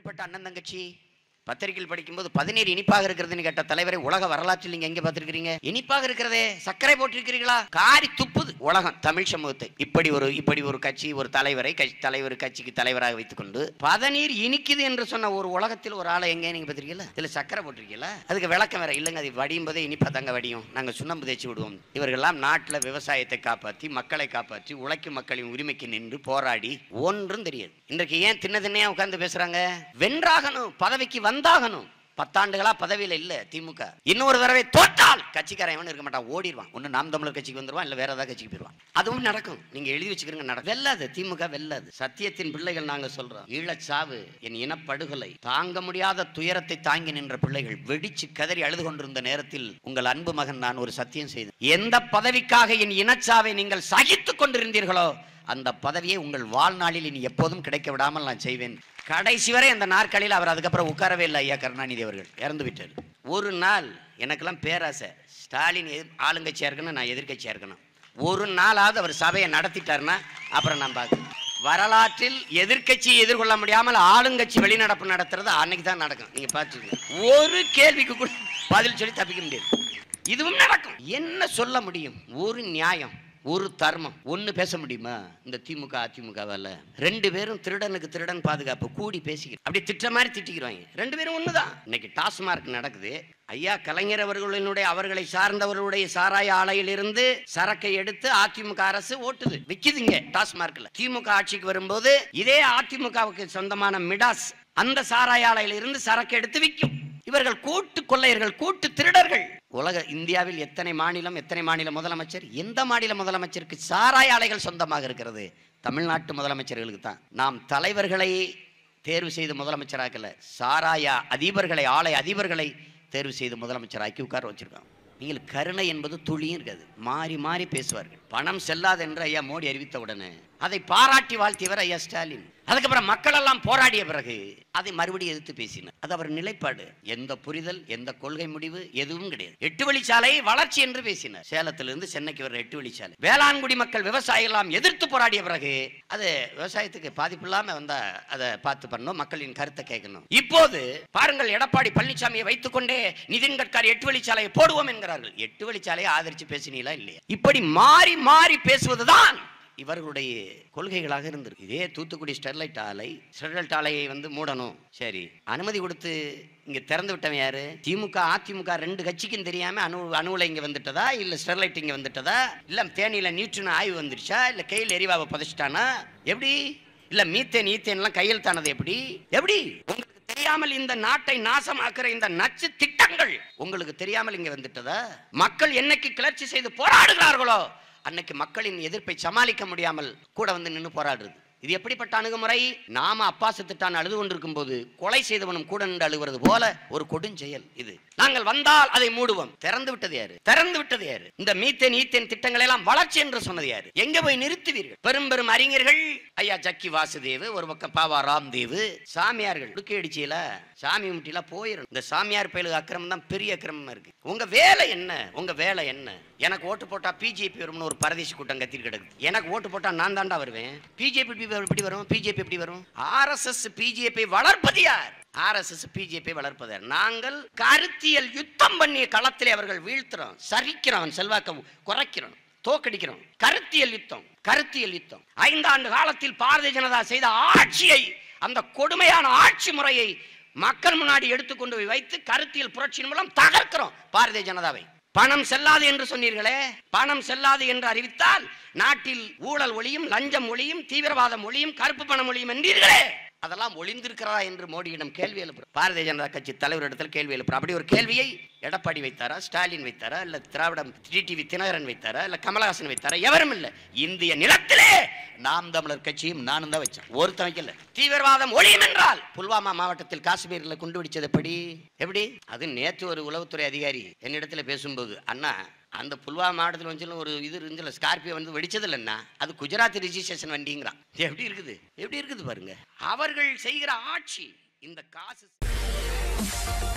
எப்படிப்பட்ட அண்ணன் தங்கச்சி? பத்திரிகையில் படிக்கும்போது 17 இனிப்பாக இருக்கிறதுன்னு கேட்ட தலைவரை உலக வரலாற்றில் நீங்க எங்க பார்த்திருக்கீங்க? இனிப்பாக இருக்கிறதே, சர்க்கரை போட்டிருக்கிறீங்களா? காரி துப்புது உலகம் தமிழ் சமூகத்தை. இப்படி ஒரு கட்சி, ஒரு தலைவரை கட்சிக்கு தலைவராக வைத்துக் கொண்டு 17 இனிக்குது என்று சொன்ன ஒரு உலகத்தில் ஒரு ஆளை எங்க நீங்க பார்த்திருக்கீங்களா? இதுல சர்க்கரை போட்டிருக்கீங்களா? அதுக்கு விளக்கம் வேற இல்லைங்க. அது வடியும் போதே இனிப்பா தங்க வடியும், நாங்க சுண்ணாம்பு தேய்ச்சி விடுவோம். இவர்கள்லாம் நாட்டில் விவசாயத்தை காப்பாற்றி, மக்களை காப்பாற்றி, உழைக்கும் மக்களின் உரிமைக்கு நின்று போராடி ஒன்றும் தெரியாது. இன்றைக்கு ஏன் தின்னையா உட்கார்ந்து பேசுறாங்க? வென்றாகணும், பதவிக்கு வந்தாகணும். 10 ஆண்டுகளா பதவியில இல்ல திமுக. இன்னொரு தடவை தோற்றால் கட்சிக்காரன் இருக்க மாட்டான், ஓடிடுவான். ஒன்னு நாம் தமிழர் கட்சிக்கு வந்துருவான், இல்ல வேற ஏதாவது கட்சிக்கு போயிருவான். அதுவும் நடக்கும். நீங்க எழுதி வச்சுக்கிறீங்க, நடக்கும். வெல்லாது திமுக, வெல்லாது. சத்தியத்தின் பிள்ளைகள் நாங்க சொல்றோம். ஈழச்சாவு, என் இனப்படுகொலை, தாங்க முடியாத துயரத்தை தாங்கி நின்ற பிள்ளைகள் வெடிச்சு கதறி அழுது கொண்டிருந்த நேரத்தில் உங்கள் அன்பு மகன் நான் ஒரு சத்தியம் செய்தேன். எந்த பதவிக்காக என் இனச்சாவை நீங்கள் சகித்துக் கொண்டிருந்தீர்களோ அந்த பதவியை உங்கள் வாழ்நாளில் இனி எப்போதும் கிடைக்க விடாமல் நான் செய்வேன். கடைசி வரை அந்த நாற்காலியில் அவர் அதுக்கப்புறம் உட்காரவே இல்லை. ஐயா கருணாநிதி அவர்கள் இறந்து விட்டார். ஒரு நாள் எனக்கெல்லாம் பேராசை, ஸ்டாலின் ஆளுங்கட்சியா இருக்கணும், நான் எதிர்கட்சியா இருக்கணும். ஒரு நாளாவது அவர் சபையை நடத்திட்டாருன்னா அப்புறம் நான் பார்க்கணும். வரலாற்றில் எதிர்கட்சியை எதிர்கொள்ள முடியாமல் ஆளுங்கட்சி வெளிநடப்பு நடத்துறது அன்னைக்கு தான் நடக்கும். நீங்க பார்த்துங்க, ஒரு கேள்விக்கு கூட பதில் சொல்லி தப்பிக்க முடியாது. இதுவும் நடக்கும். என்ன சொல்ல முடியும்? ஒரு நியாயம், ஒரு தர்மம் ஒன்னு பேச முடியுமா? இந்த திமுக அதிமுகவால 2 பேரும் திருடனுக்கு திருடன் பாதுகாப்பு கூடி பேசிக்கிறோம். அப்படி திட்ட மாதிரி திட்டிக்கிறாங்க. 2 பேரும் ஒண்ணுதான். இன்னைக்கு டாஸ்மார்க் நடக்குது. ஐயா கலைஞர் அவர்களை சார்ந்தவர்களுடைய சாராய ஆலையிலிருந்து சரக்கை எடுத்து அதிமுக அரசு ஓட்டுது, விக்குதுங்க டாஸ்மார்க்ல. திமுக ஆட்சிக்கு வரும்போது இதே அதிமுகவுக்கு சொந்தமான மிடாஸ் அந்த சாராய ஆலையிலிருந்து சரக்கு எடுத்து விற்கும். இவர்கள் கூட்டு கொள்ளையர்கள், கூட்டு திருடர்கள். இந்தியாவில் எத்தனை மாநில முதலமைச்சர், எந்த மாநில முதலமைச்சருக்கு சாராய ஆலைகள் சொந்தமாக இருக்கிறது? தமிழ்நாட்டு முதலமைச்சர்களுக்கு தான். நாம் தலைவர்களை தேர்வு செய்து முதலமைச்சராக்கல, சாராய அதிபர்களை, ஆலை அதிபர்களை தேர்வு செய்து முதலமைச்சராக்கி உட்கார வச்சிருக்கோம். நீங்கள் கருணை என்பது துளியும் இருக்காது. மாறி மாறி பேசுவார்கள். பணம் செல்லாது என்று ஐயா மோடி அறிவித்த உடனே அதை பாராட்டி வாழ்த்தியவர் ஐயா ஸ்டாலின். அதுக்கப்புறம் மக்கள் எல்லாம் போராடிய பிறகு அதை மறுபடியும் எதிர்த்து பேசினார். அது அவர் நிலைப்பாடு. எந்த புரிதல், எந்த கொள்கை முடிவு எதுவும் கிடையாது. 8 வழிச்சாலை வளர்ச்சி என்று பேசினார். சேலத்திலிருந்து சென்னைக்கு வர 8 வழிச்சாலை. வேளாண்குடி மக்கள் விவசாயிகள் எல்லாம் எதிர்த்து போராடிய பிறகு அது விவசாயத்துக்கு பாதிப்பு இல்லாம வந்தா அதை பார்த்து பண்ணணும், மக்களின் கருத்தை கேட்கணும். இப்போது பாருங்கள், எடப்பாடி பழனிசாமியை வைத்துக் கொண்டே நிதின் கட்காரி 8 வழிச்சாலையை போடுவோம் என்கிறார்கள். 8 வழிச்சாலையை ஆதரிச்சு பேசினீங்களா இல்லையா? இப்படி மாறி மாறி பேசுவதுதான் இவர்களுடைய கொள்கைகளாக இருந்திருக்கு. இதே தூத்துக்குடி ஸ்டெர்லைட் ஆலையை மூடணும், சரி அனுமதி கொடுத்து இங்க திறந்து விட்டவன் யாரு? திமுக அதிமுக 2 கட்சிக்கும் தெரியாம அணுவுல இங்க வந்துட்டதா, இல்ல ஸ்டெர்லைட் இங்க வந்துட்டதா, இல்ல தேனியில நியூட்ரின் ஆய்வு வந்துருச்சா, இல்ல கையில் எரிவாவை புதைச்சிட்டானா, எப்படி? இல்ல மீத்தேன் ஈத்தேன்லாம் கையெழுத்தானது எப்படி? உங்களுக்கு தெரியாமல் இந்த நாட்டை நாசமாக்குற இந்த நச்சு திட்டங்கள் உங்களுக்கு தெரியாமல் இங்க வந்துட்டதா? மக்கள் என்னைக்கு கிளர்ச்சி செய்து போராடுகிறார்களோ அன்னைக்கு மக்களின் எதிர்ப்பை சமாளிக்க முடியாமல் கூட நின்று போராடுறது. இது எப்படிப்பட்ட அணுகுமுறை? நாம அப்பா செத்துட்டான் அழுது கொண்டிருக்கும் போது கொலை செய்தவனும் கூட நின்று அழுகிறது போல ஒரு கொடுஞ்செயல் இது. நாங்கள் வந்தால் அதை மூடுவோம். திறந்து விட்டது யாரு? இந்த மீத்தேன் ஈத்தேன் திட்டங்களை எல்லாம் வளர்ச்சி என்று சொன்னது யாரு? எங்க போய் நிறுத்துவீர்கள்? பெரும் அறிஞர்கள், ஐயா ஜக்கி வாசுதேவ், ஒரு பக்கம் பாவா ராம்தேவ், சாமியார்கள் துக்கி அடிச்சில சாமி முட்டில போயிடும். இந்த சாமியார் பயிலுக்கு அக்கிரமம் தான் பெரிய அக்கிரமமா இருக்கு. உங்க வேலை என்ன? எனக்கு ஓட்டு போட்டா பிஜேபி வரும்னு ஒரு பரதேசி கூட்டம் கத்திட்டு கிடக்கு. எனக்கு ஓட்டு போட்டா நான் தாண்டா வருவேன். பிஜேபி எப்படி வரும்? ஆர்எஸ்எஸ் பிஜேபி வளர்ப்பது யார்? நாங்கள் கருத்தியல் யுத்தம் பண்ணிய களத்திலே அவர்கள் வீழ்த்துறோம், சரிக்கிறோம், செல்வாக்கம் குறைக்கிறோம், தோக்கடிக்கிறோம். கருத்தியல் யுத்தம். 5 ஆண்டு காலத்தில் பாரதிய ஜனதா செய்த ஆட்சியை, அந்த கொடுமையான ஆட்சி முறையை மக்கள் முன்னாடி எடுத்துக்கொண்டு வைத்து கருத்தியல் புரட்சியின் மூலம் தகர்க்கிறோம் பாரதிய ஜனதாவை. பணம் செல்லாது என்று சொன்னீர்களே, பணம் செல்லாது என்று அறிவித்தால் நாட்டில் ஊழல் ஒழியும், லஞ்சம் ஒழியும், தீவிரவாதம் ஒழியும், கருப்பு பணம் ஒழியும் என்றீர்களே, அதெல்லாம் ஒளிந்திருக்கிறதா என்று மோடியிடம் கேள்வி எழுப்புற பாரதிய ஜனதா கட்சி தலைவரிடத்தில் கேள்வி எழுப்புற. அப்படி ஒரு கேள்வியை எடப்பாடி வைத்தாரா, ஸ்டாலின் வைத்தாரா, இல்ல திராவிடம் டிடிவி தினகரன் வைத்தாரா, இல்ல கமலஹாசன் வைத்தாரா? எவரும் இல்ல. இந்திய நிலத்திலே நாம் தமிழர் கட்சியும் நானும் தான் வச்சேன், ஒருத்தன் வைக்கல. தீவிரவாதம் ஒழியும் என்றால் புல்வாமா மாவட்டத்தில் காஷ்மீர்ல குண்டு வெடிச்சது எப்படி? அது நேற்று ஒரு உளவுத்துறை அதிகாரி என்னிடத்துல பேசும்போது, அண்ணா அந்த புல்வாமா மாவட்டத்தில் வந்து ஒரு இது இருந்துல ஸ்கார்பியோ வெடிச்சது இல்லைன்னா அது குஜராத் ரிஜிஸ்ட்ரேஷன் வண்டிங்கிறான். எப்படி இருக்குது பாருங்க. அவர்கள் செய்கிற ஆட்சி இந்த காசு